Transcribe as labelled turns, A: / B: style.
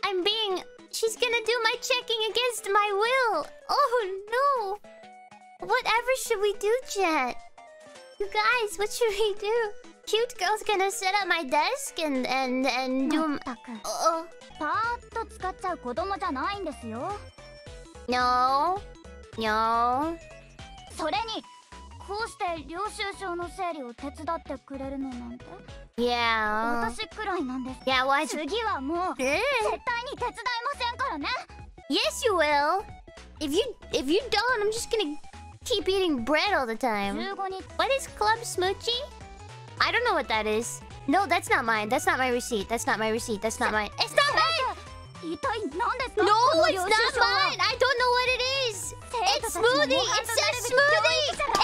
A: She's gonna do my checking against my will. Oh no. Whatever should we do, chat? You guys, what should we do? Cute girl's gonna sit at my desk and do... No. No.
B: それにこうして領収書の整理を手伝ってくれるのなんて
A: Yeah.
B: 私くらいなんです
A: Yeah, why?
B: 次はもう絶対に手伝いませんからね
A: Yes, you will. If you don't, I'm just gonna keep eating bread all the time. What is Club Smoochie? I don't know what that is. No, that's not mine. That's not my receipt. That's not my receipt. That's not mine. It's not mine! No, it's not mine! I don't know what it is! It's smoothie! It says smoothie!